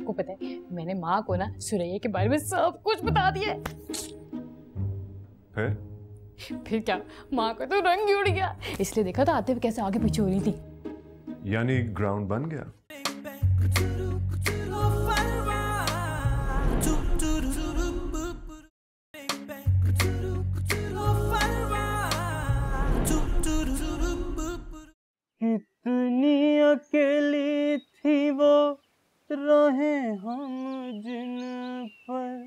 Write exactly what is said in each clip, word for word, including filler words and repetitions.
आपको पता है मैंने माँ को ना सुरैया के बारे में सब कुछ बता दिया। फिर फिर क्या, माँ का तो रंग ही उड़ गया। इसलिए देखा था आते हुए कैसे आगे पीछे हो रही थी। यानी ग्राउंड बन गया। कितनी अकेली थी वो राहें हम जिन पर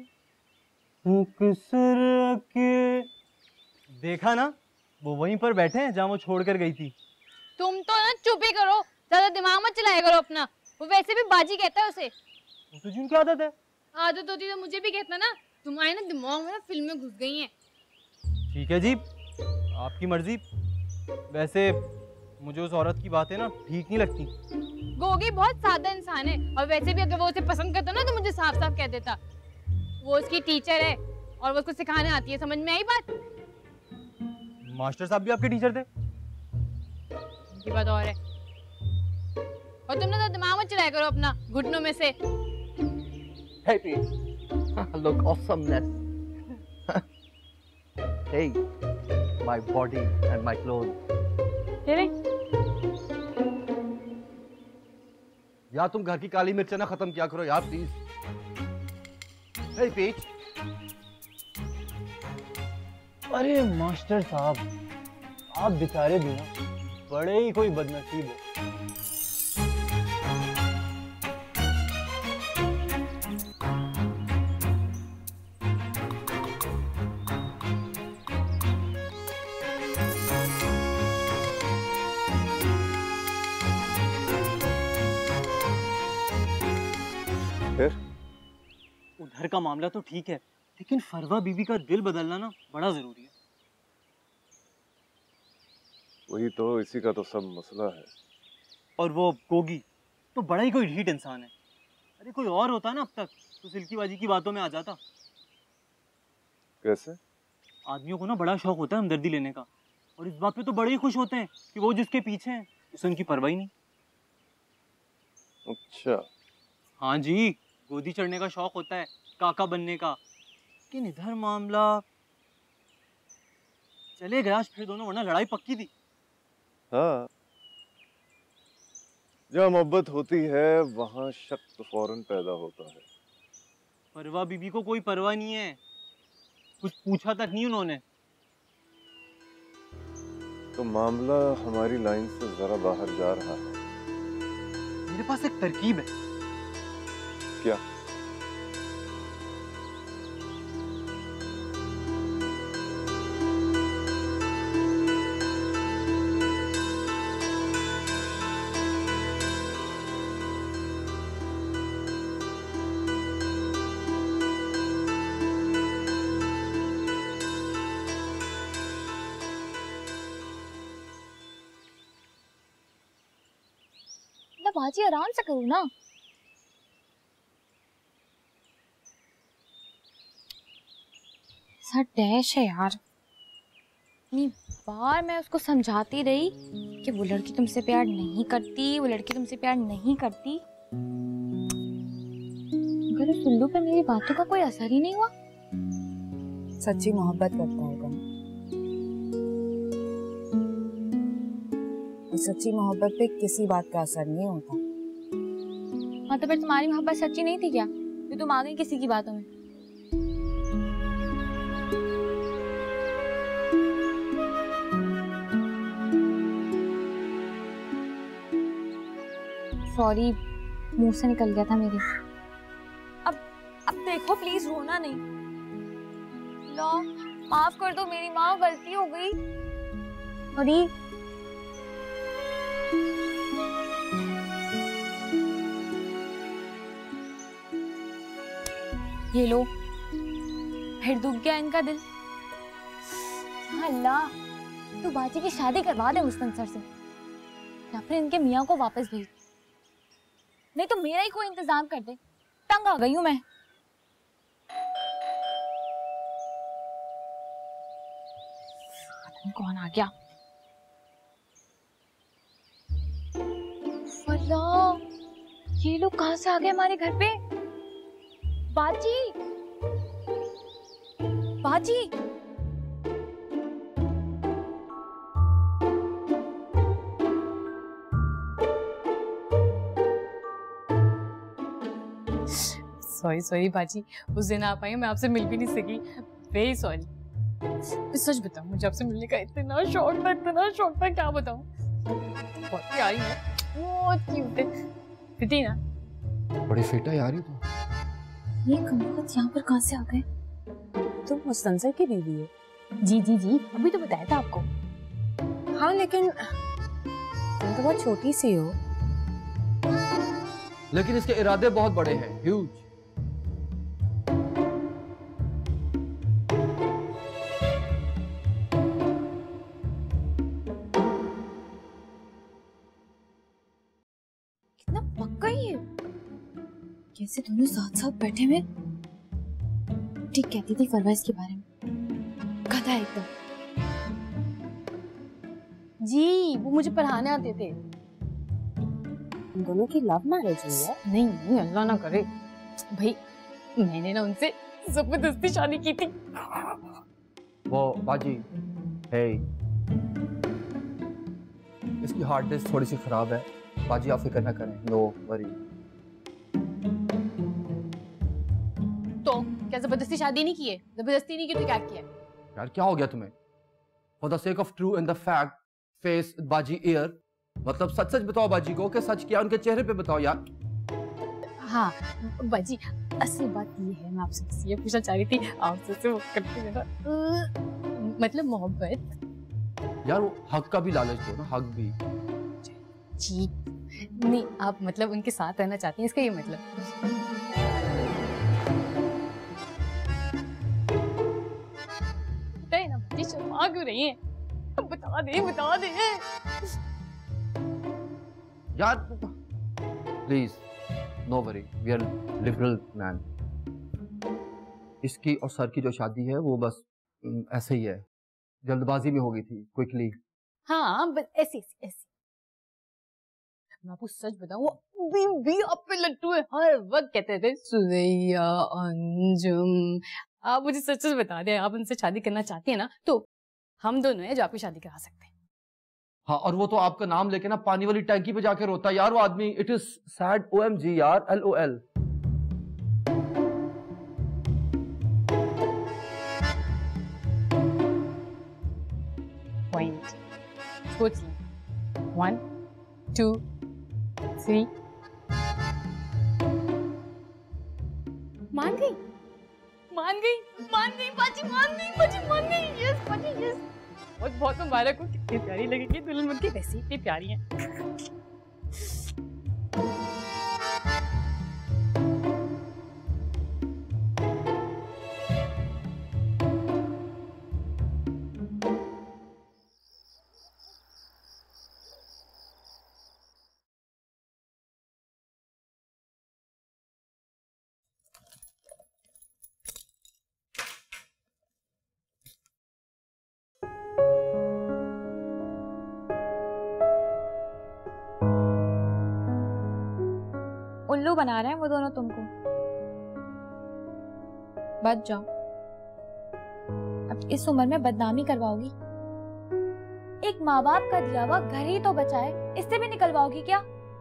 अक्सर के। देखा ना, वो वहीं पर बैठे हैं जहाँ वो छोड़ कर गई थी। तुम तो ना चुप ही करो, ज्यादा दिमाग मत चलाया करो अपना। वो वैसे भी बाजी कहता है उसे। वो तो जिनकी आदत है। आदत होती तो मुझे भी कहता ना। तुम्हारे ना दिमाग में ना फिल्में घुस गई हैं। ठीक है जी, आपकी मर्जी। वैसे मुझे उस औरत की बातें ना ठीक नहीं लगती। गोगी बहुत सादा इंसान है, और वैसे भी अगर वो उसे पसंद करता ना तो मुझे साफ साफ कह देता। वो उसकी टीचर है और वो उसको सिखाने आती है। समझ में आई बात? मास्टर साहब भी आपके टीचर थे? उनकी बात और है। और तुमने तो दिमाग मत चलाया करो अपना घुटनों में से। Hey Pete, look awesomeness. Hey, my body and my clothes. यार तुम घर की काली मिर्च ना खत्म किया करो यार प्लीज। Hey Pete. अरे मास्टर साहब, आप बेचारे भी ना बड़े ही कोई बदनसीब हो। फिर उधर का मामला तो ठीक है, लेकिन फरवा बीबी का दिल बदलना ना बड़ा जरूरी है। वही तो, इसी का तो सब मसला है। और वो गोगी तो बड़ा ही कोई ढीठ इंसान है। अरे कोई और होता ना अब तक तो सिल्कीबाजी की बातों में आ जाता। कैसे? आदमियों को ना बड़ा शौक होता है हमदर्दी लेने का, और इस बात पे तो बड़े ही खुश होते हैं कि वो जिसके पीछे हैं उसे उनकी परवाह ही नहीं। अच्छा। हाँ जी, गोदी चढ़ने का शौक होता है, काका बनने का। लेकिन इधर मामला चले गया फिर दोनों, वरना लड़ाई पक्की थी। हाँ, जहाँ मोहब्बत होती है वहाँ शक तो फौरन पैदा होता है। परवा बीबी को कोई परवाह नहीं है, कुछ पूछा तक नहीं उन्होंने। तो मामला हमारी लाइन से जरा बाहर जा रहा है। मेरे पास एक तरकीब है। क्या? बाजी आराम से करो ना। सर डैश है यार। इतनी बार मैं उसको समझाती रही कि वो लड़की तुमसे प्यार नहीं करती, वो लड़की तुमसे प्यार नहीं करती, मगर उस उल्लू पे मेरी बातों का कोई असर ही नहीं हुआ। सच्ची मोहब्बत करता होगा। सच्ची मोहब्बत पे किसी बात का असर नहीं होता। हाँ तो फिर तुम्हारी मोहब्बत सच्ची नहीं थी क्या? तो तुम आ गई किसी की बातों में। सॉरी, मुंह से निकल गया था मेरे। अब अब देखो प्लीज रोना नहीं। लो माफ कर दो, मेरी माँ, गलती हो गई। अरे ये लो, फिर दुख गया इनका दिल। अल्लाह, तू बाजी की शादी करवा दे मुस्तंसर से, या फिर इनके मियाँ को वापस भेज, नहीं तो मेरा ही कोई इंतजाम कर दे। तंग आ गई हूँ मैं। कौन आ गया? अल्लाह, ये लोग कहाँ से आ गए हमारे घर पे? बाजी, बाजी, सॉरी सॉरी बाजी, उस दिन आप आई मैं आपसे मिल भी नहीं सकी, वेरी सॉरी। मैं सच बताऊं, मुझे आपसे मिलने का इतना शौक था, इतना शौक था, क्या बताऊं। बहुत प्यारी है, बहुत क्यूट है, फिटी ना। बड़ी फिट है यार ये तो। ये कमबख्त यहाँ पर कहाँ से आ गए? तुम मुस्तंसर की बीवी हो? जी जी जी, अभी तो बताया था आपको। हाँ, लेकिन तुम तो बहुत छोटी सी हो। लेकिन इसके इरादे बहुत बड़े हैं, ह्यूज। कितना पक्का ही है। कैसे दोनों साथ साथ बैठे हुए। ठीक कहती थी फरवाइज के बारे में, गधा एकदम। जी, वो मुझे पढ़ाने आते थे। तुम दोनों की लव मैरिज हुई है? नहीं नहीं, अल्लाह ना करे भाई, मैंने ना उनसे जबरदस्ती शादी की थी। वो बाजी, हे, इसकी हार्ड डिस्क थोड़ी सी खराब है। बाजी आप फिक्र ना करें, नो वरी। तो क्या जबरदस्ती शादी नहीं की है? जबरदस्ती नहीं की तो क्या किया? यार क्या हो गया तुम्हें? For the sake of true and the fact फेस बाजी ईयर, मतलब सच सच बताओ बाजी को कि सच क्या उनके चेहरे पे बताओ यार। हाँ बाजी, असली बात ये है, मैं आपसे बस ये पूछना चाह रही थी, आपसे से वो करते हैं ना, मतलब मोहब्बत। यार वो हक का भी लालच दो ना, हक भी। जी नहीं, आप मतलब उनके साथ रहना चाहती हैं, इसका ये मतलब। बताइए ना बाजी, शर्मा क्यों रही हैं? बता दे बता दे यार please no worry, we are liberal man. इसकी और सर की जो शादी है वो बस ऐसे ही है, जल्दबाजी में हो गई थी, क्विकली। हाँ बस ऐसी ऐसी ऐसी। मैं आपको सच बताऊं, वो भी भी आप पे लट्टू है, हर वक्त कहते थे सुरैया अंजुम। आप मुझे सच सच बता दें, आप उनसे शादी करना चाहती हैं ना, तो हम दोनों हैं जो आपकी शादी करा सकते हैं। हाँ, और वो तो आपका नाम लेके ना पानी वाली टैंकी पे जाके रोता है यार वो आदमी। It is sad, O M G यार, एल ओ एल। पॉइंट सोच लें, वन टू थ्री। मान गई मान गई मान गई बाजी, मान गई बाजी, मान गई। यस बाजी, यस। बहुत बहुत मुबारक हो, कितनी प्यारी लगेगी दुल्हन बनके, वैसे इतनी प्यारी हैं। उल्लू बना रहे हैं वो दोनों तुमको। बच जाओ, अब इस उम्र में बदनामी करवाओगी। एक माँ बाप का दिया हुआ घर ही तो बचा है, इससे भी निकलवाओगी क्या?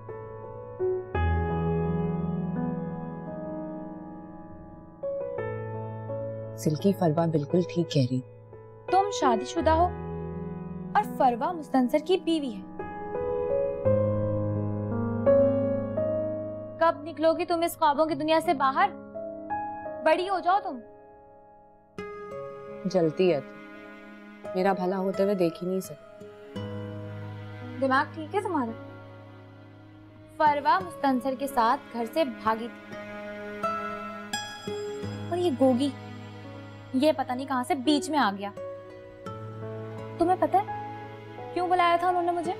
सिल्की फरवा बिल्कुल ठीक कह रही। तुम शादीशुदा हो और फरवा मुस्तंसर की बीवी है। कब निकलोगी तुम इस ख्वाबों की दुनिया से बाहर? बड़ी हो जाओ तुम। जलती है तो मेरा भला होते हुए देख ही नहीं सकती। दिमाग ठीक है तुम्हारा? फरवा मुस्तंसर के साथ घर से भागी थी और ये गोगी ये पता नहीं कहां से बीच में आ गया। तुम्हें पता है क्यों बुलाया था उन्होंने मुझे?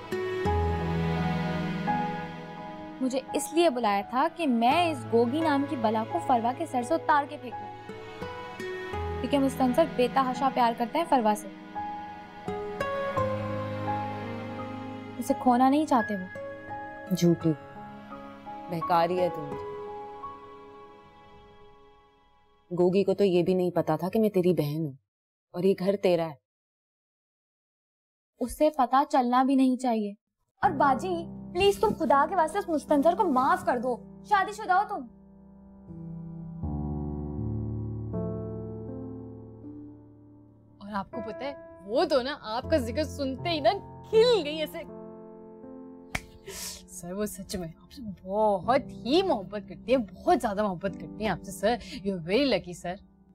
मुझे इसलिए बुलाया था कि मैं इस गोगी नाम की बला को फरवा के सर से उतार के फेंकूं, क्योंकि मुस्तंसर बेतहाशा प्यार करते हैं फरवा से। उसे खोना नहीं चाहते वो। झूठी बहकारी है तुम। गोगी को तो ये भी नहीं पता था कि मैं तेरी बहन हूँ और ये घर तेरा है। उसे पता चलना भी नहीं चाहिए। और बाजी प्लीज तुम खुदा के वास्ते उस मुस्तंजर को माफ कर दो, शादीशुदा हो तुम। और आपको पता है वो तो ना आपका जिक्र सुनते ही ना खिल गई ऐसे। सर वो सच में आपसे बहुत ही मोहब्बत करती है, बहुत ज्यादा मोहब्बत करती है आपसे sir. You are very lucky sir.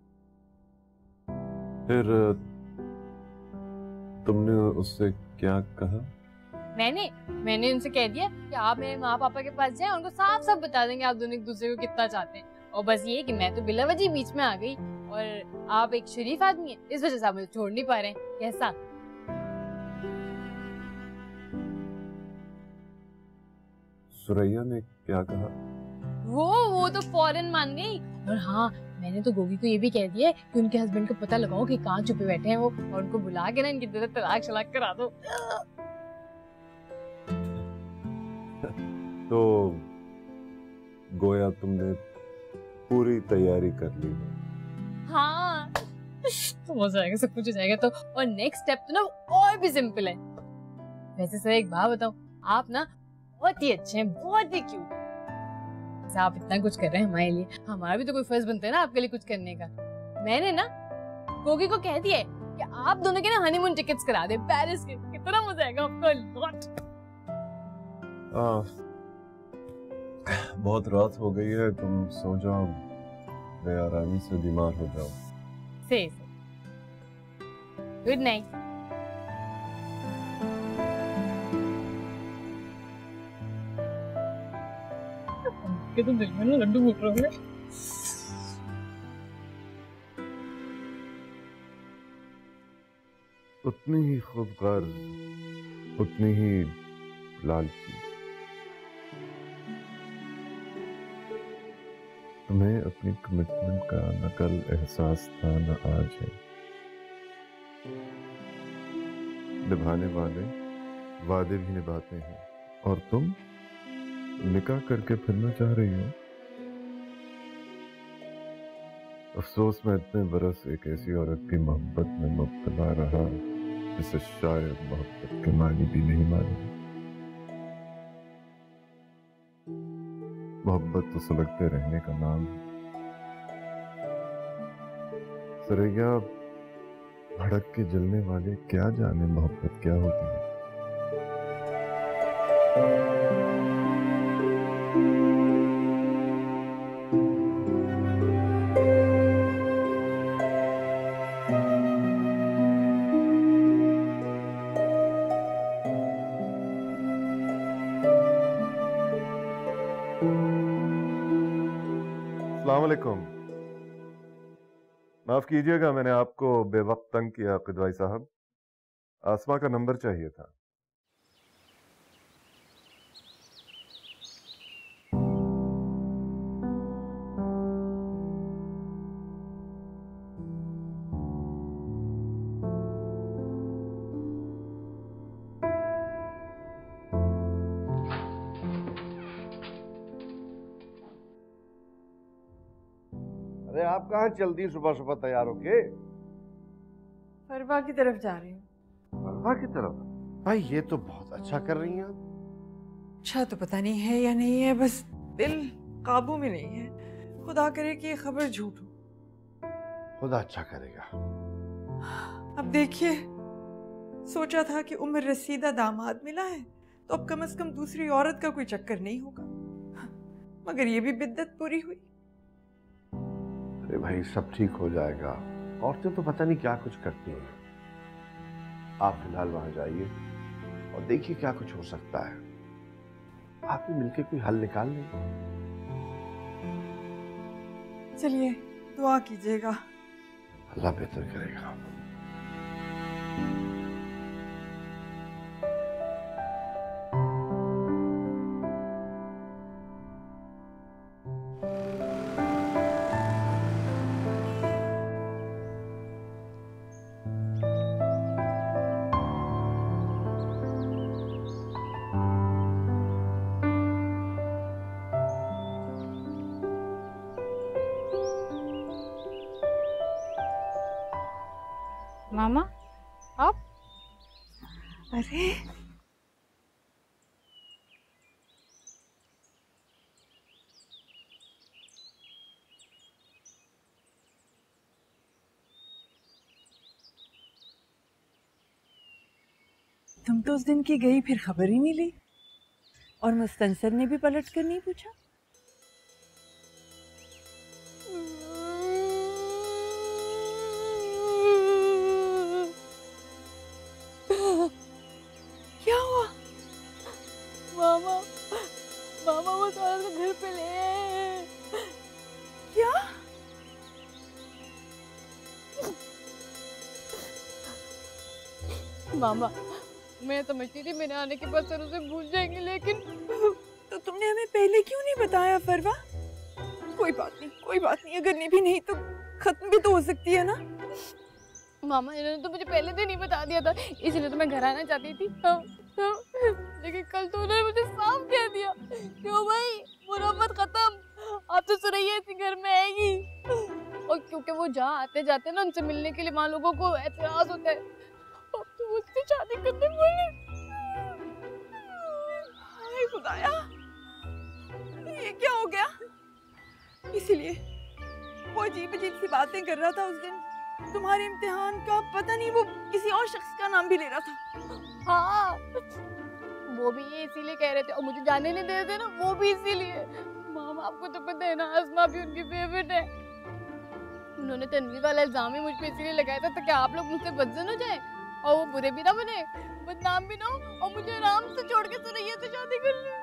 फिर तुमने उससे क्या कहा? मैंने मैंने उनसे कह दिया कि आप मेरे माँ पापा के पास जाएं, उनको साफ साफ बता देंगे आप दोनों एक दूसरे को कितना चाहते हैं। और बस ये कि मैं तो बिला वजह बीच में आ गई और आप एक शरीफ आदमी है, इस वजह से आप मुझे छोड़ नहीं पा रहे हैं। कैसा? सुरैया ने क्या कहा? वो वो तो फौरन मान गई। और हाँ, मैंने तो गोगी को ये भी कह दिया है कि उनके हस्बैंड को पता लगाओ कि कहाँ छुपे बैठे हैं वो, और उनको बुला के ना इनकी तरह तलाक शलाक करा दो। तो गोया तुमने पूरी तैयारी कर ली है। हाँ तो हो जाएगा, सब कुछ हो जाएगा। तो और नेक्स्ट स्टेप तो ना और भी सिंपल है। वैसे सर एक बात बताऊं, आप ना बहुत ही अच्छे हैं, बहुत ही क्यूट। आप इतना कुछ कर रहे हैं हमारे लिए, हमारा भी तो कोई फर्ज बनता है ना आपके लिए कुछ करने का। मैंने ना गोगी को कह दिया है कि आप दोनों के ना हनीमून टिकट्स करा दे पेरिस के। कितना मजा आएगा आपको। लॉट आ, बहुत रात हो गई है, तुम सो जाओ, बेआरामी से बीमार हो जाओ। से गुड नाइट। के तो दिल में ना लड्डू फूट रहे हैं। उतनी ही खूबकार, उतनी ही लालची। तुम्हें अपनी कमिटमेंट का न कल एहसास था न आज है। निभाने वाले वादे भी निभाते हैं, और तुम निकाह करके फिरना चाह रही हो। अफसोस मैं इतने बरस एक ऐसी औरत की मोहब्बत में मुब्तला रहा जिसे शायद मोहब्बत के मानी भी नहीं मानी। मोहब्बत तो सुलगते रहने का नाम है। सुरैया, भड़क के जलने वाले क्या जाने मोहब्बत क्या होती है। अस्सलाम वालेकुम। माफ कीजिएगा, मैंने आपको बेवक्त तंग किया किदवाई साहब। आसमा का नंबर चाहिए था। अरे आप कहाँ चलती सुबह सुबह तैयार होके? फरवा की तरफ जा रही हूँ। फरवा की तरफ? भाई ये तो बहुत अच्छा कर रही हैं आप। अच्छा तो पता नहीं है या नहीं है, बस दिल काबू में नहीं है। खुदा करे कि ये खबर झूठ हो। खुदा अच्छा करेगा। अब देखिए, सोचा था कि उम्र रसीदा दामाद मिला है तो अब कम से कम दूसरी औरत का कोई चक्कर नहीं होगा, मगर ये भी बिद्दत पूरी हुई। अरे भाई सब ठीक हो जाएगा। औरतें तो पता नहीं क्या कुछ करती हैं। आप फिलहाल वहां जाइए और देखिए क्या कुछ हो सकता है। आप भी मिलके कोई हल निकाल लें। चलिए दुआ कीजिएगा। अल्लाह बेहतर करेगा। मामा आप? अरे तुम तो उस दिन की गई, फिर खबर ही नहीं ली, और मुस्तंसर ने भी पलट कर नहीं पूछा। क्या हुआ? मामा मामा वो सारा तो घर पे ले आए। क्या? मामा मैं समझती थी मेरे आने के बाद सर उसे भूल जाएंगे, लेकिन तो तुमने हमें पहले क्यों नहीं बताया फरवा? कोई बात नहीं, कोई बात नहीं, अगर नहीं भी नहीं तो खत्म भी तो हो सकती है ना। मामा इन्होंने तो मुझे पहले दिन ही बता दिया था, इसलिए तो मैं घर आना चाहती थी। हाँ, हाँ, लेकिन कल तो उन्होंने मुझे साफ कह दिया, क्यों भाई मुरम्मत खत्म, अब तो सुरैया इसी घर में आएगी। और क्योंकि वो जहाँ आते जाते ना उनसे मिलने के लिए वहाँ लोगों को एतराज होता है, अब तो मुझसे शादी करने वाले। हाय खुदाया, ये क्या हो गया? इसीलिए वो अजीब अजीब सी बातें कर रहा था उस दिन, तुम्हारे इम्तिहान का पता नहीं वो किसी और शख्स का नाम भी ले रहा था। हाँ वो भी ये इसीलिए कह रहे थे, और मुझे जाने नहीं दे रहे थे ना, वो भी इसीलिए। मामा आपको तो पता है ना, आसमा भी उनकी फेवरेट है। उन्होंने तन्वीर वाला इल्जाम ही मुझ पे इसीलिए लगाया था ताकि आप लोग मुझसे बदजन हो जाए और वो बुरे भी ना बने, बदनाम भी ना हो, और मुझे आराम से छोड़ के सुरैया से शादी कर ले।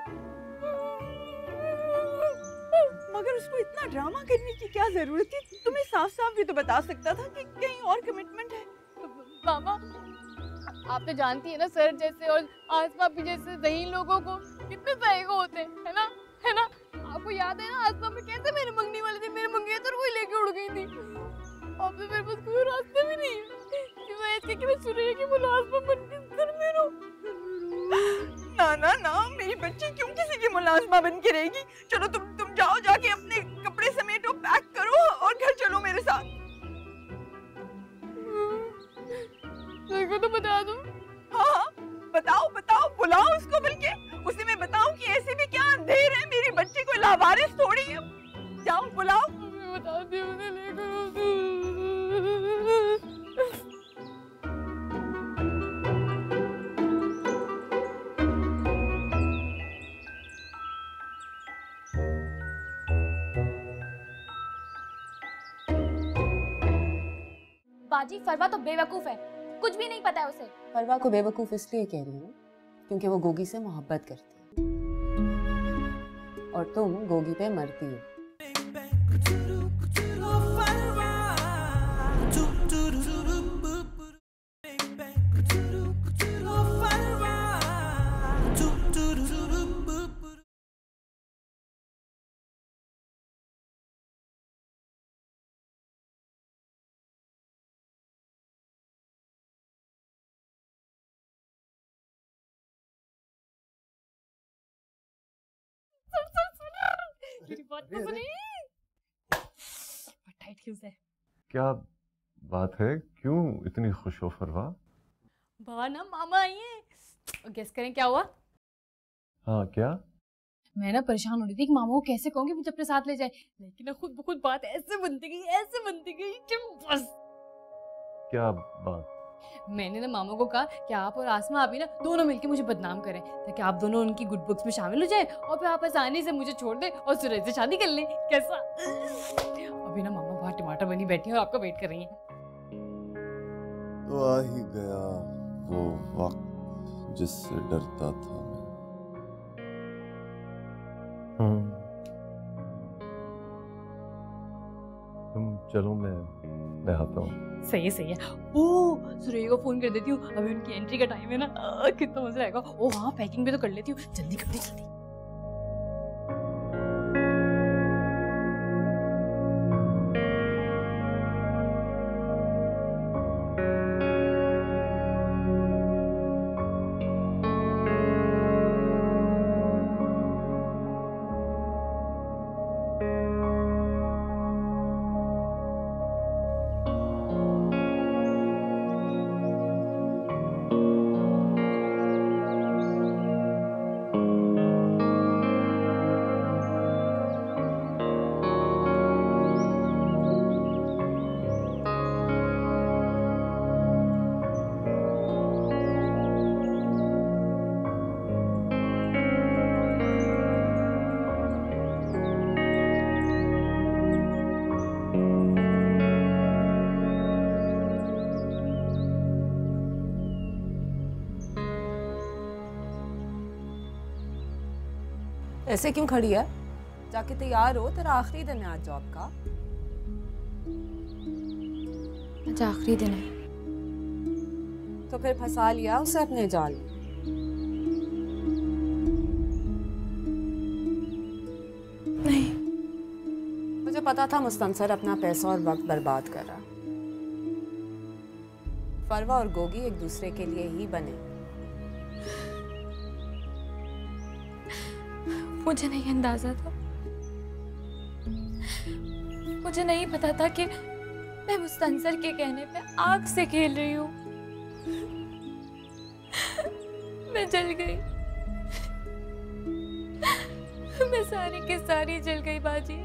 मगर उसको इतना ड्रामा करने की क्या जरूरत थी? तुम्हें साफ साफ भी तो बता सकता था कि कहीं और कमिटमेंट है। मामा आप तो जानती है ना, सर जैसे और आसमा भी जैसे ज़हीन लोगों को कितने ज़ायको होते हैं, है ना, है ना? आपको याद है ना आसमा में कैसे मेरे मंगनी वाले दिन मेरे मंगेतर वो लेके उड़ गई थी। अब तो मेरे पास कोई रास्ते भी नहीं है सिवाय इसके कि मैं सुरैया की मुलाजिम बन के घर में रहूं। ना ना ना, मेरी बच्ची क्यों किसी की मुलाजमा बन के रहेगी? चलो तुम तुम जाओ, जाके अपने कपड़े समेटो, पैक करो और घर चलो मेरे साथ। देखो तो बता दो। हाँ बताओ बताओ, बुलाओ उसको, बल्कि उसे मैं बताऊं कि ऐसे भी क्या अंधेर है, मेरी बच्ची कोई लावारिस थोड़ी है। जाओ बुलाओ। बता दे उन्हें लेकर। बाजी फरवा तो बेवकूफ है, कुछ भी नहीं पता है उसे। फरवा को बेवकूफ इसलिए कह रही हूँ क्योंकि वो गोगी से मोहब्बत करती है और तुम गोगी पे मरती हो। मेरी बात तो सुनी। टाइट क्यों से? क्या बात है, क्यों इतनी खुश हो फरवा? बाहर ना मामा आई है, और गेस करें क्या हुआ? हाँ क्या? मैं ना परेशान हो रही थी कि मामा को कैसे कहूँगी मुझे अपने साथ ले जाए, लेकिन ना खुद ब खुद बात ऐसे बनती गई ऐसे बनती गई कि बस। क्या बात? मैंने ना मामा को कहा कि आप और आसमा अभी ना दोनों मिलके मुझे बदनाम करें ताकि आप दोनों उनकी गुड बुक्स में शामिल हो जाए और फिर आप आसानी से मुझे छोड़ दे और सूरज से शादी कर लें। कैसा? अभी ना मामा बाहर टमाटर बनी बैठी है और आपका वेट कर रही हैं। तो आ ही गया वो वक्त जिससे डरता था मैं। तुम चलो, मैं मैं आता हूँ। सही है सही है। ओ सुरैया को फोन कर देती हूँ, अभी उनकी एंट्री का टाइम है ना, आ, कितना मजा आएगा। ओ हाँ पैकिंग भी तो कर लेती हूँ, जल्दी कर दे जल्दी। ऐसे क्यों खड़ी है? जाके तैयार हो, तेरा आखिरी दिन है आज जॉब का। आज आखिरी दिन है। तो फिर फंसा लिया उसे अपने जाल में। नहीं, मुझे पता था मुस्तंसर अपना पैसा और वक्त बर्बाद कर रहा। फरवा और गोगी एक दूसरे के लिए ही बने। मुझे नहीं अंदाजा था, मुझे नहीं पता था कि मैं मुस्तंसर के कहने पे आग से खेल रही हूँ। मैं जल गई, मैं सारी की सारी जल गई बाजी।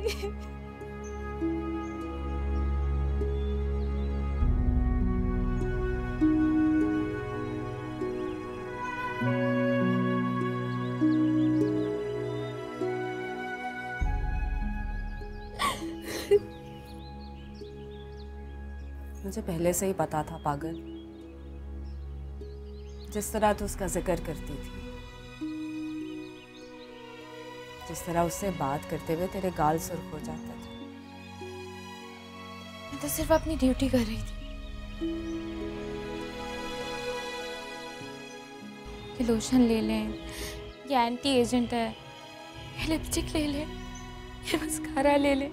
मुझे पहले से ही पता था पागल, जिस तरह तू उसका जिक्र करती थी, जिस तरह उससे बात करते हुए तेरे गाल सुर्ख हो जाता था। मैं तो सिर्फ अपनी ड्यूटी कर रही थी। ये लोशन ले लें, ये एंटी एजेंट है, ये लिपस्टिक ले लें, ये मस्कारा ले लें।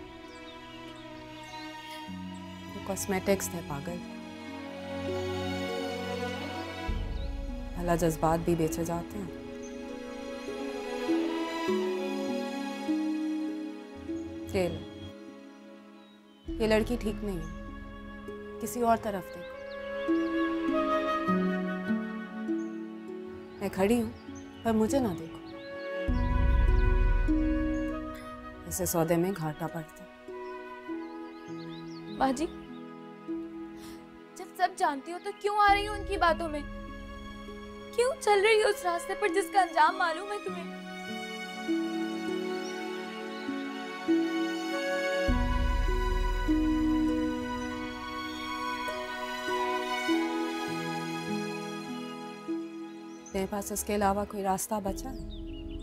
कॉस्मेटिक्स थे पागल। भला जज्बात भी बेचे जाते हैं। ये ले, ये लड़की ठीक नहीं है, किसी और तरफ देखो। मैं खड़ी हूं, पर मुझे ना देखो। ऐसे सौदे में घाटा पड़ता। बाजी, जब सब जानती हो तो क्यों आ रही हो उनकी बातों में? क्यों चल रही हो उस रास्ते पर जिसका अंजाम मालूम है तुम्हें? तेरे पास इसके अलावा कोई रास्ता बचा है?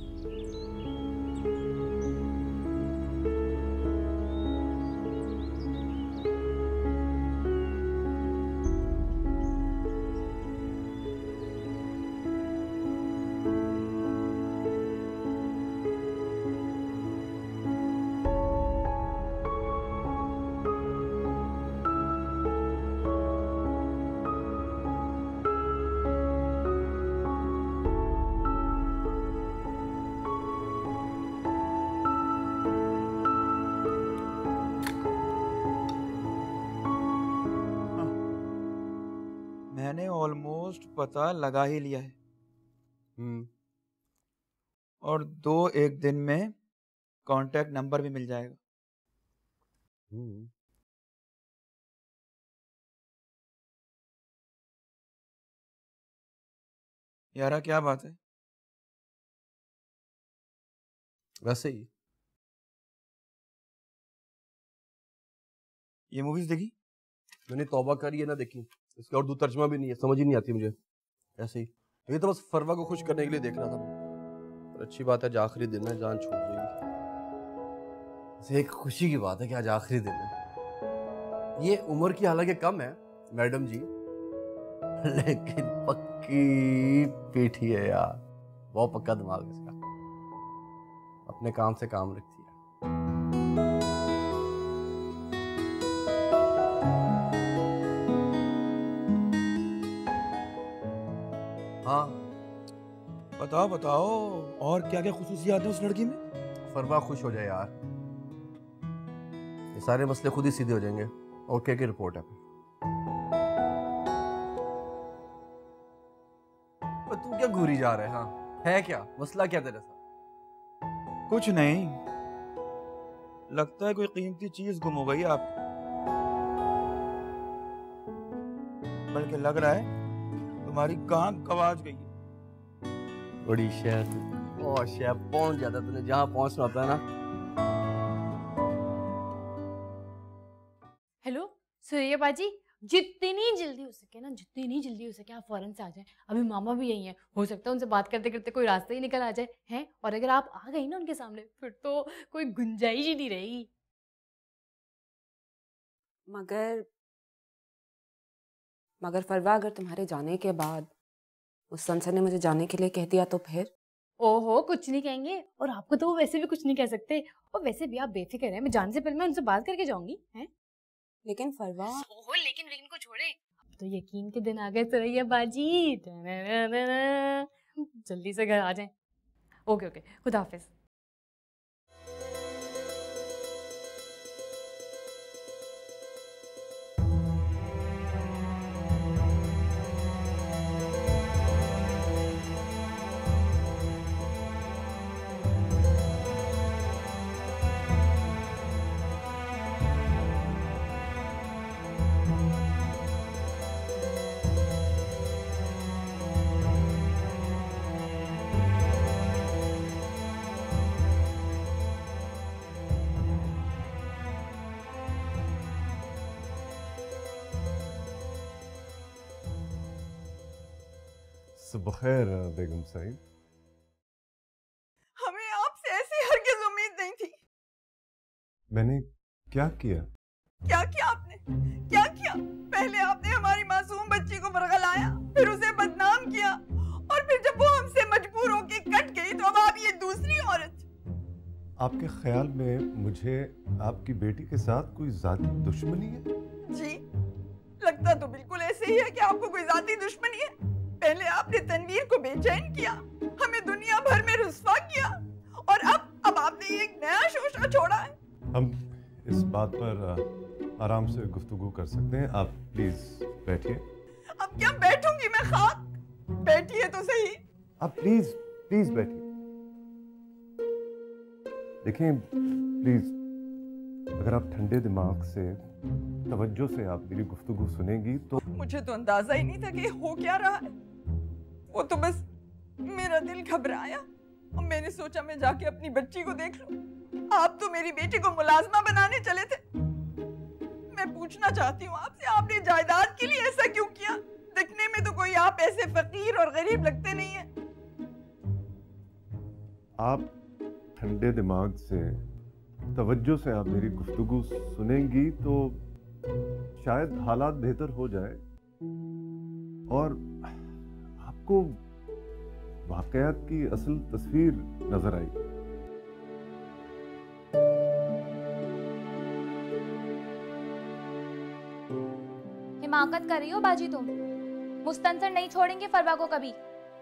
मैंने ऑलमोस्ट पता लगा ही लिया है। हम्म और दो एक दिन में कांटेक्ट नंबर भी मिल जाएगा। हम्म यारा क्या बात है? वैसे ही। ये मूवीज देखी? मैंने तौबा करी है ना देखी, इसका उर्दू तर्जमा भी नहीं है, समझ ही नहीं आती मुझे। ऐसे ही, ये तो बस फरवा को खुश करने के लिए देख रहा था मैं। पर अच्छी बात है, आज आखिरी दिन है, जान छूट जाएगी। वैसे एक खुशी की बात है कि आज आखिरी दिन है। ये उम्र की हालांकि कम है मैडम जी, लेकिन पक्की पीठी है यार, बहुत पक्का दिमाग है इसका। अपने काम से काम रखती है। हाँ बताओ बताओ, और क्या क्या खुसूसियात है उस लड़की में? फरवा खुश हो जाए यार, ये सारे मसले खुद ही सीधे हो जाएंगे। ओके की रिपोर्ट है। पर तू क्या घूरी जा रहा है? हाँ है क्या मसला, क्या तेरे साथ? कुछ नहीं, लगता है कोई कीमती चीज गुम हो गई आपकी। बल्कि लग रहा है तुम्हारी कान गवाच गई है। बड़ी शहर ओ शहर पहुंच जाता तूने जहां पहुंचना होता है ना। हेलो सूर्य बाजी, जितनी जल्दी हो सके ना, जितनी जल्दी हो सके आप फौरन से आ जाएं। अभी मामा भी यही है, हो सकता है उनसे बात करते करते कोई रास्ता ही निकल आ जाए हैं। और अगर आप आ गई ना उनके सामने, फिर तो कोई गुंजाइश ही नहीं रहेगी। मगर मगर फरवा, अगर तुम्हारे जाने के बाद उस संसद ने मुझे जाने के लिए कह दिया तो फिर? ओहो, कुछ नहीं कहेंगे, और आपको तो वो वैसे भी कुछ नहीं कह सकते। और वैसे भी आप बेफिक्र हैं, मैं जाने से पहले मैं उनसे बात करके जाऊंगी हैं। लेकिन फरवा, ओहो, लेकिन लेकिन को छोड़े, अब तो यकीन के दिन आ गए सुरैया बाजी। जल्दी से घर आ जाएं। ओके ओके, खुदा हाफिज। सुबह खैर बेगम साहिब। हमें आपसे ऐसी हरगिज़ उम्मीद नहीं थी। मैंने क्या किया? क्या किया आपने? क्या किया? पहले आपने हमारी मासूम बच्ची को बरगलाया, फिर उसे बदनाम किया, और फिर जब वो हमसे मजबूर होके कट गई तो अब आप ये दूसरी औरत। आपके ख्याल में मुझे आपकी बेटी के साथ कोई जाती दुश्मनी है? जी, लगता तो बिल्कुल ऐसे ही है कि आपको कोई जाती दुश्मनी है। पहले आपने तनवीर को बेचैन किया, हमें दुनिया भर में रुस्वा किया, और अब अब आपने एक नया शोशा छोड़ा है। हम इस बात पर आराम से गुफ्तगू कर सकते हैं। आप प्लीज बैठिए। अब क्या बैठूंगी मैं खाक? बैठिए तो सही। आप प्लीज प्लीज बैठिए। देखिए प्लीज, अगर आप ठंडे दिमाग से तवज्जो से आप मेरी गुफ्तगू सुनेंगी तो। मुझे तो अंदाजा ही नहीं था कि हो क्या रहा है। वो तो बस मेरा दिल घबराया और मैंने सोचा मैं जाके अपनी बच्ची को देख लूं। आप तो मेरी बेटी को मुलाजमा बनाने चले थे। मैं पूछना चाहती हूँ आपसे, आपने जायदाद के लिए ऐसा क्यों किया? दिखने में तो कोई आप ऐसे फकीर और गरीब लगते नहीं है। आप ठंडे दिमाग से तवज्जो से आप मेरी गुफ्तगू सुनेंगी तो शायद हालात बेहतर हो जाए और आपको वाकयात की असल तस्वीर नजर आएगी। हिमाकत कर रही हो बाजी तुम? मुस्तंसर नहीं छोड़ेंगे फरवा को कभी।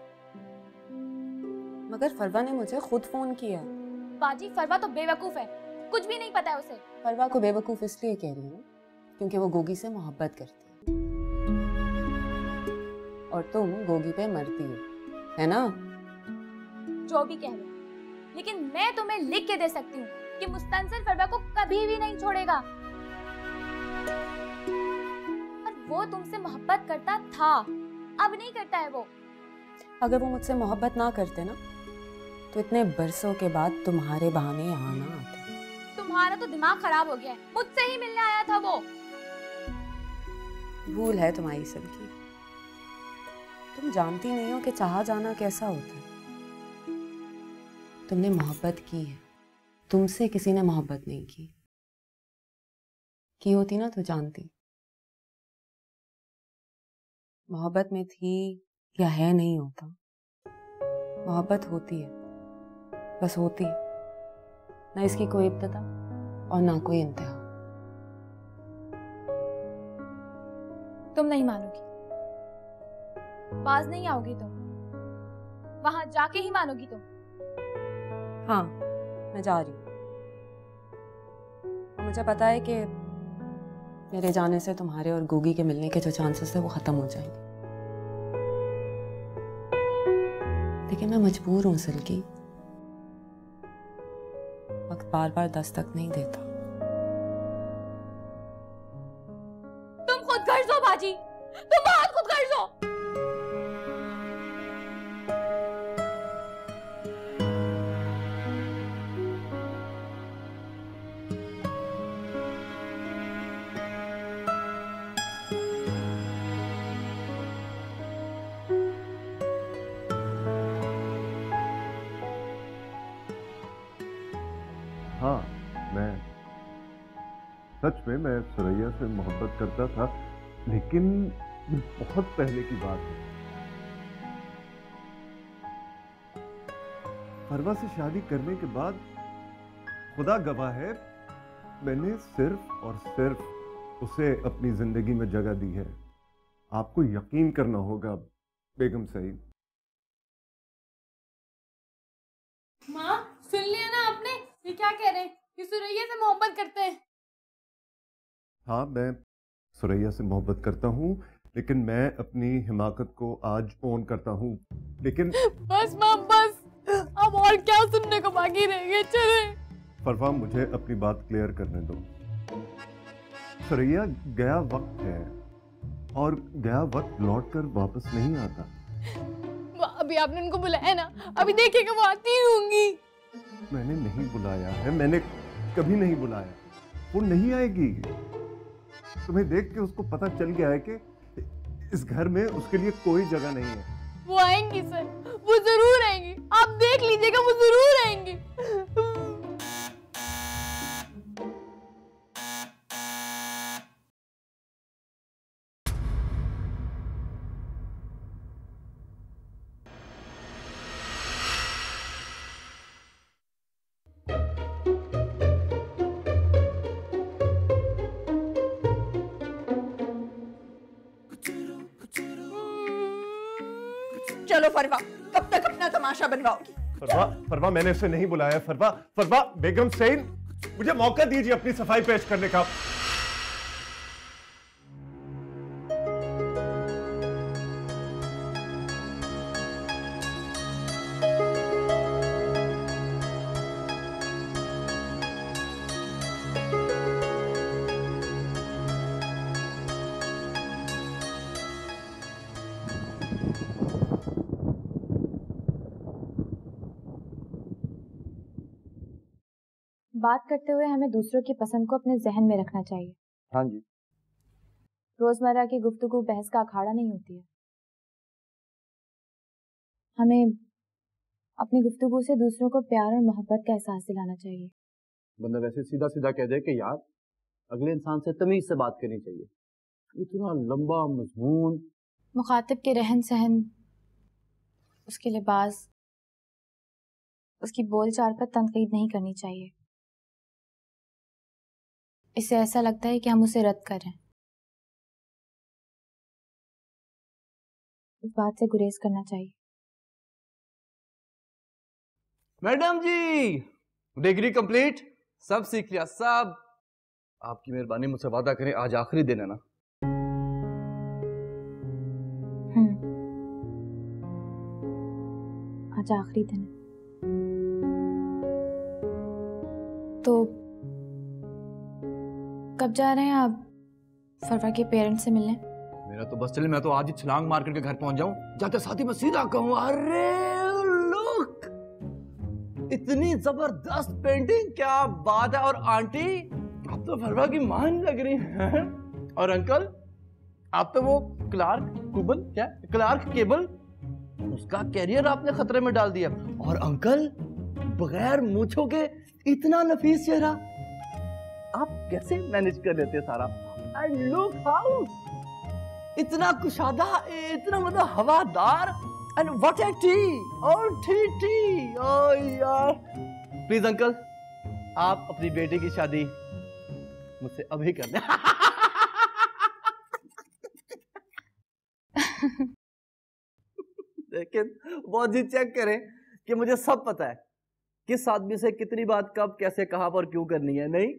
मगर फरवा ने मुझे खुद फोन किया। बाजी फरवा तो बेवकूफ है, कुछ भी नहीं पता है उसे। फरवा को बेवकूफ इसलिए कह रही हूँ क्योंकि वो गोगी से मोहब्बत करती है और तुम गोगी पे मरती हो, है ना? जो भी कह लो, लेकिन मैं तुम्हें लिख के दे सकती हूँ कि मुस्तंसर फरवा को कभी भी नहीं छोड़ेगा। और वो तुमसे मोहब्बत करता था, अब नहीं करता है वो। अगर वो मुझसे मोहब्बत ना करते ना तो इतने बरसों के बाद तुम्हारे बहाने यहाँ ना आते। तुम्हारा तो दिमाग खराब हो गया है, मुझसे ही मिलने आया था वो। भूल है तुम्हारी सबकी। तुम जानती नहीं हो कि चाहा जाना कैसा होता है। तुमने मोहब्बत की है, तुमसे किसी ने मोहब्बत नहीं की। की होती ना तो जानती। मोहब्बत में थी या है नहीं होता। मोहब्बत होती है, बस होती है, ना इसकी कोई इब्तिदा और ना कोई इंतहा। तुम नहीं मानोगी, बाज नहीं आओगी तुम, वहां जाके ही मानोगी तुम। हाँ, मैं जा रही हूँ। मुझे पता है कि मेरे जाने से तुम्हारे और गोगी के मिलने के जो चांसेस है वो खत्म हो जाएंगे, लेकिन मैं मजबूर हूँ सिल्की। वक्त बार बार दस्तक नहीं देता। तुम खुद गर्ज हो बाजी, तुम बहुत खुद गर्ज हो। हाँ, मैं सच में मैं सुरैया से मोहब्बत करता था, लेकिन बहुत पहले की बात है। फरवा से शादी करने के बाद खुदा गवाह है, मैंने सिर्फ और सिर्फ उसे अपनी जिंदगी में जगह दी है। आपको यकीन करना होगा बेगम सईद। माँ, सुन लिया ना आपने? ये क्या कह रहे हैं कि सुरैया से मोहब्बत करते हैं? हाँ, मैं सुरैया से मोहब्बत करता हूँ, लेकिन मैं अपनी हिमाकत को आज ओन करता हूँ। लेकिन बस माँ, बस अब और क्या सुनने को बाकी रह गया। चले। फरवा, मुझे अपनी बात क्लियर करने दो। सुरैया गया वक्त है और गया वक्त लौट कर वापस नहीं आता। अभी आपने उनको बुलाया ना, अभी देखिएगा वो आती ही होंगी। मैंने नहीं बुलाया है, मैंने कभी नहीं बुलाया। वो नहीं आएगी। तुम्हें देख के उसको पता चल गया है कि इस घर में उसके लिए कोई जगह नहीं है। वो आएंगी सर, वो जरूर आएंगी, आप देख लीजिएगा, वो जरूर आएंगी। चलो फरवा, कब तक अपना तमाशा बनवाओगी? फरवा, फरवा, मैंने उसे नहीं बुलाया। फरवा, फरवा, बेगम सईद, मुझे मौका दीजिए अपनी सफाई पेश करने का। बात करते हुए हमें दूसरों की पसंद को अपने जहन में रखना चाहिए। हाँ जी। रोजमर्रा की गुफ्तगू बहस का अखाड़ा नहीं होती है। हमें अपनी गुफ्तगू से दूसरों को प्यार और मोहब्बत का एहसास दिलाना चाहिए। बंदा वैसे सीधा सीधा कह दे कि यार अगले इंसान से तमीज से बात करनी चाहिए। इतना लंबा मजमून। मुखातिब के रहन सहन, उसके लिबास, उसकी बोलचाल पर तनकीद नहीं करनी चाहिए। इससे ऐसा लगता है कि हम उसे रद्द कर रहे हैं। इस बात से गुरेज करना चाहिए। मैडम जी, डिग्री कंप्लीट, सब सीख लिया सब। आपकी मेहरबानी, मुझसे वादा करें आज आखिरी दिन है ना। हम्म, आज आखिरी दिन है। तो कब जा रहे हैं आप फरवा के पेरेंट्स से मिलने? मेरा तो बस चले, मैं तो आज ही छलांग मार करके घर पहुंच जाऊं। जाते साथ ही मैं सीधा कहूं, अरे लुक, इतनी जबरदस्त पेंटिंग, क्या बात है। और आंटी, आप तो फरवा की मान लग रही हैं। और अंकल, आप तो वो क्लार्क कुबल, क्या क्लार्क केबल, उसका कैरियर आपने खतरे में डाल दिया। और अंकल, बगैर मूंछों के इतना नफीस चेहरा, आप कैसे मैनेज कर लेते हैं सारा? एंड लुक हाउ, इतना कुशादा, इतना मतलब हवादार। एंड व्हाट ए टी, और टी टी, ओ यार। प्लीज अंकल, आप अपनी बेटी की शादी मुझसे अभी कर दें। लेकिन वो जी चेक करें कि मुझे सब पता है किस आदमी से कितनी बात कब कैसे कहां पर क्यों करनी है, नहीं?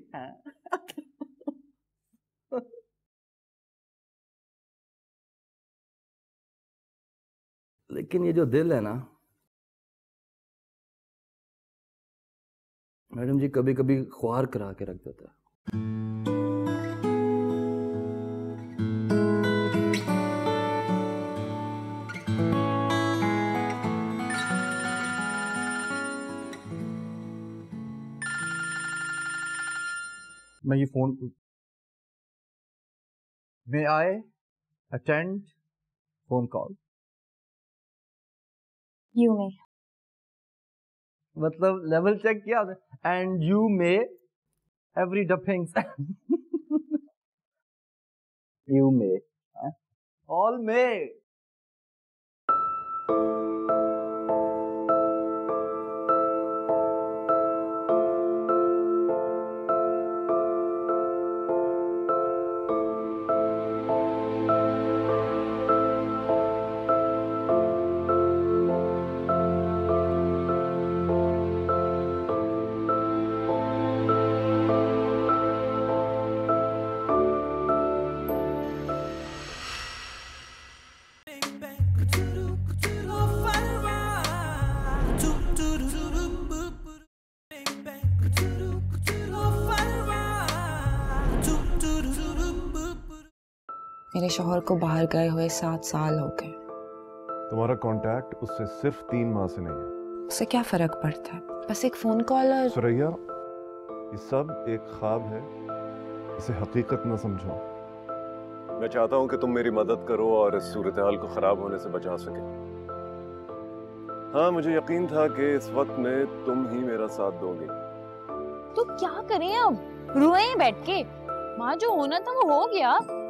लेकिन ये जो दिल है ना मैडम जी, कभी कभी ख्वार करा के रख देता है। मैं ये फोन में आए अटेंड फोन कॉल। यू में मतलब लेवल चेक किया एंड यू मे एवरी डफिंग्स यू मे ऑल मे मेरे शौहर को बाहर गए हुए सात साल हो गए। तुम्हारा कांटेक्ट उससे सिर्फ तीन माह से नहीं है। उससे क्या फर्क पड़ता है, बस एक फोन कॉल और सुरैया, ये सब एक ख्वाब है, इसे हकीकत न समझो। मैं चाहता हूं कि तुम मेरी मदद करो और इस सूरत हाल को खराब होने से बचा सके। हाँ, मुझे यकीन था कि इस वक्त में तुम ही मेरा साथ दोगे। तो क्या करें अब, रोएं बैठ के? माँ जो होना था वो हो गया।